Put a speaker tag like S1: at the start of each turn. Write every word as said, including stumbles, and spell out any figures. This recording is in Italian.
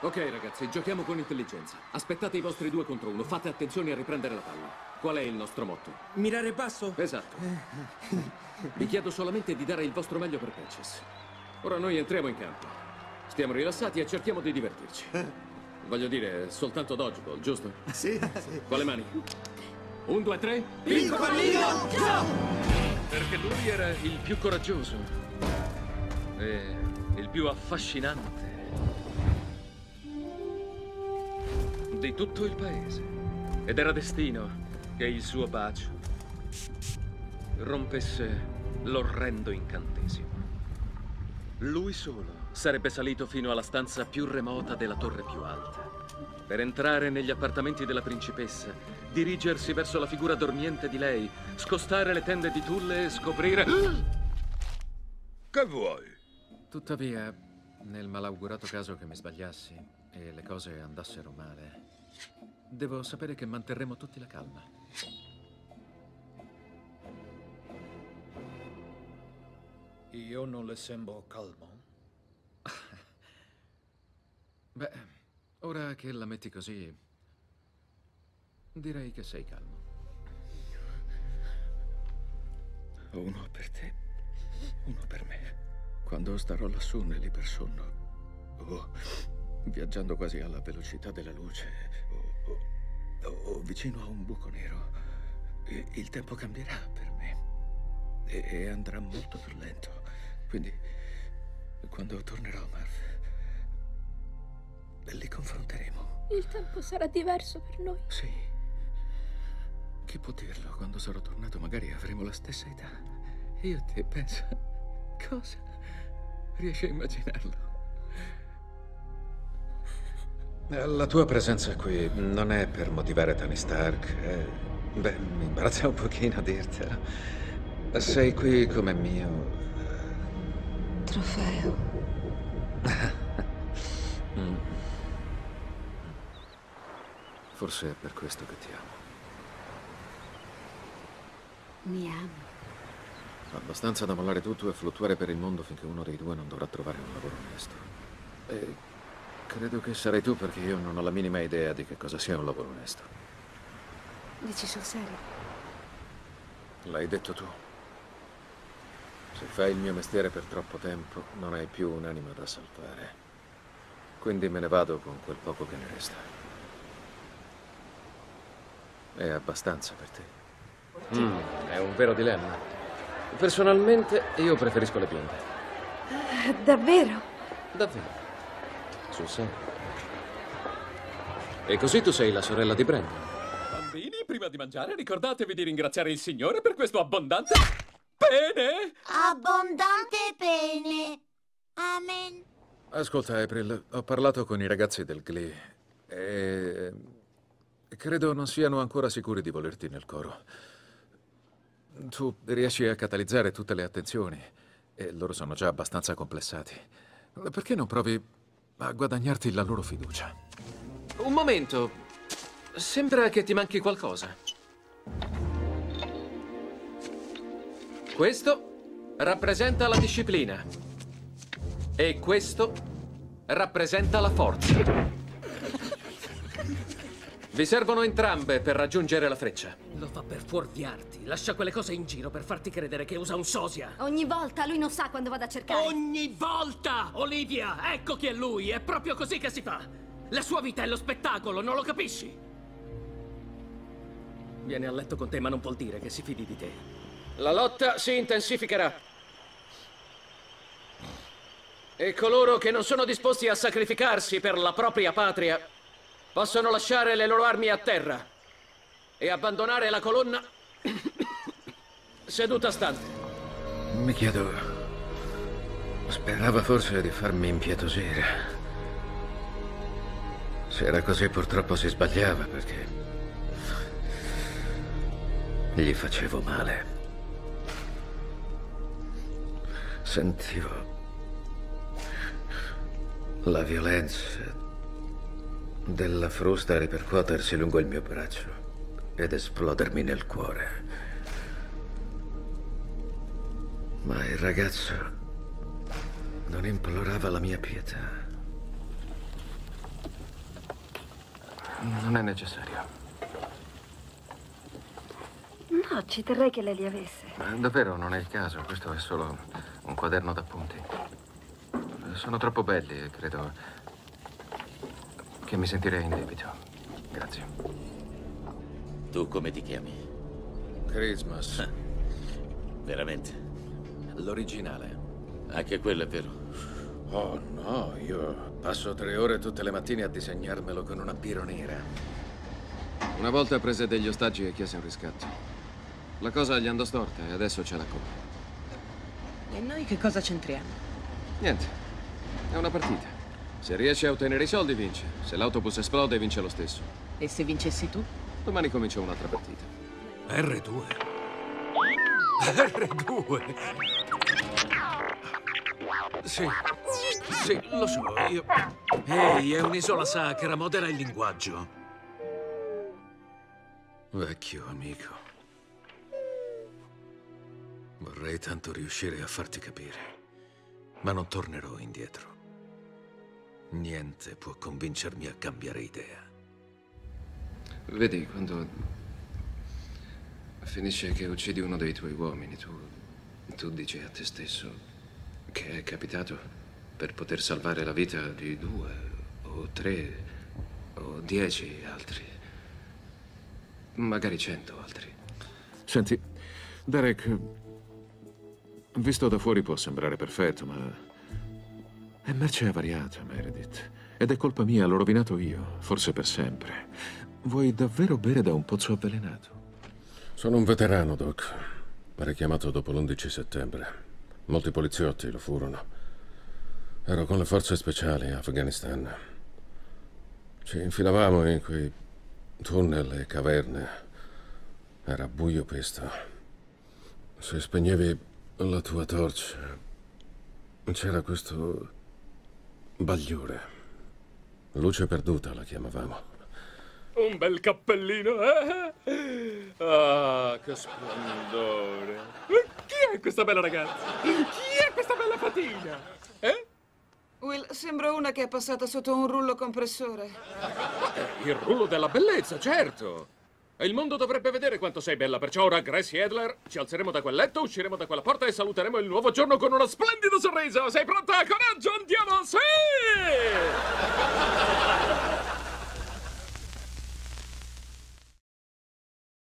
S1: Ok, ragazzi, giochiamo con intelligenza. Aspettate i vostri due contro uno. Fate attenzione a riprendere la palla. Qual è il nostro motto?
S2: Mirare basso?
S1: Esatto. Vi chiedo solamente di dare il vostro meglio per Patches. Ora noi entriamo in campo. Stiamo rilassati e cerchiamo di divertirci. Voglio dire, soltanto dodgeball, giusto?
S3: Sì, sì.
S1: Con le mani. Un, due, tre.
S2: Piccolino, ciao!
S1: Perché lui era il più coraggioso. E il più affascinante. Di tutto il paese. Ed era destino che il suo bacio rompesse l'orrendo incantesimo. Lui solo sarebbe salito fino alla stanza più remota della torre più alta, per entrare negli appartamenti della principessa, dirigersi verso la figura dormiente di lei, scostare le tende di tulle e scoprire...
S4: Che vuoi?
S5: Tuttavia, nel malaugurato caso che mi sbagliassi e le cose andassero male, devo sapere che manterremo tutti la calma.
S6: Io non le sembro calmo.
S5: Beh, ora che la metti così, direi che sei calmo.
S4: Uno per te, uno per me. Quando starò lassù nell'ipersonno, o viaggiando quasi alla velocità della luce, o, o, o vicino a un buco nero, il tempo cambierà per me e, e andrà molto più lento. Quindi, quando tornerò a Marv, li confronteremo.
S7: Il tempo sarà diverso per noi.
S4: Sì. Chi può dirlo? Quando sarò tornato magari avremo la stessa età. Io e te, pensa. Cosa? Riesci a immaginarlo?
S5: La tua presenza qui non è per motivare Tony Stark. È... Beh, mi imbarazza un pochino dirtelo. Sei qui come mio...
S7: Trofeo.
S5: mm. Forse è per questo che ti amo.
S7: Mi amo.
S5: Abbastanza da mollare tutto e fluttuare per il mondo finché uno dei due non dovrà trovare un lavoro onesto. E credo che sarai tu, perché io non ho la minima idea di che cosa sia un lavoro onesto.
S7: Dici sul serio?
S5: L'hai detto tu. Se fai il mio mestiere per troppo tempo, non hai più un'anima da salvare. Quindi me ne vado con quel poco che ne resta. È abbastanza per te. Mm, è un vero dilemma. Personalmente, io preferisco le bionde.
S7: Uh, davvero?
S5: Davvero? Sul serio? E così tu sei la sorella di Brandon.
S1: Bambini, prima di mangiare, ricordatevi di ringraziare il Signore per questo abbondante pene.
S8: Abbondante pene. Amen.
S5: Ascolta, April, ho parlato con i ragazzi del Glee e credo non siano ancora sicuri di volerti nel coro. Tu riesci a catalizzare tutte le attenzioni e loro sono già abbastanza complessati. Perché non provi a guadagnarti la loro fiducia? Un momento. Sembra che ti manchi qualcosa. Questo rappresenta la disciplina. E questo rappresenta la forza. Vi servono entrambe per raggiungere la freccia.
S2: Lo fa per fuorviarti. Lascia quelle cose in giro per farti credere che usa un sosia.
S8: Ogni volta lui non sa quando vado a cercare.
S2: Ogni volta! Olivia, ecco chi è lui. È proprio così che si fa. La sua vita è lo spettacolo, non lo capisci? Viene a letto con te, ma non vuol dire che si fidi di te.
S5: La lotta si intensificherà. E coloro che non sono disposti a sacrificarsi per la propria patria possono lasciare le loro armi a terra e abbandonare la colonna seduta stante. Mi chiedo, sperava forse di farmi impietosire. Se era così, purtroppo si sbagliava, perché gli facevo male. Sentivo la violenza della frusta ripercuotersi lungo il mio braccio ed esplodermi nel cuore. Ma il ragazzo non implorava la mia pietà. Non è necessario.
S7: No, ci terrei che lei li avesse.
S5: Ma davvero non è il caso. Questo è solo un quaderno d'appunti. Sono troppo belli e credo che mi sentirei in debito. Grazie.
S3: Tu come ti chiami?
S5: Christmas.
S3: Veramente?
S5: L'originale.
S3: Anche quello è vero.
S5: Oh no, io passo tre ore tutte le mattine a disegnarmelo con una biro nera. Una volta prese degli ostaggi e chiese un riscatto. La cosa gli andò storta e adesso ce l'ha con me.
S9: E noi che cosa c'entriamo?
S5: Niente, è una partita. Se riesce a ottenere i soldi vince. Se l'autobus esplode vince lo stesso.
S9: E se vincessi tu?
S5: Domani comincia un'altra partita.
S10: erre due. erre due. Sì, sì, lo so, io... Ehi, è un'isola sacra, modera il linguaggio. Vecchio amico. Vorrei tanto riuscire a farti capire, ma non tornerò indietro. Niente può convincermi a cambiare idea.
S5: Vedi, quando finisce che uccidi uno dei tuoi uomini, tu, tu dici a te stesso che è capitato per poter salvare la vita di due, o tre, o dieci altri. Magari cento altri.
S4: Senti, Derek, visto da fuori può sembrare perfetto, ma è merce avariata, Meredith. Ed è colpa mia, l'ho rovinato io, forse per sempre. Vuoi davvero bere da un pozzo avvelenato?
S11: Sono un veterano, Doc. Richiamato dopo l'undici settembre. Molti poliziotti lo furono. Ero con le forze speciali in Afghanistan. Ci infilavamo in quei tunnel e caverne. Era buio pesto. Se spegnevi la tua torcia, c'era questo bagliore. Luce perduta la chiamavamo.
S1: Un bel cappellino, eh? Ah, che splendore. Chi è questa bella ragazza? Chi è questa bella fatina? Eh?
S9: Will, sembra una che è passata sotto un rullo compressore.
S1: Eh, il rullo della bellezza, certo. E il mondo dovrebbe vedere quanto sei bella. Perciò ora, Gracie Adler, ci alzeremo da quel letto, usciremo da quella porta e saluteremo il nuovo giorno con uno splendido sorriso. Sei pronta? Coraggio, andiamo! Sì!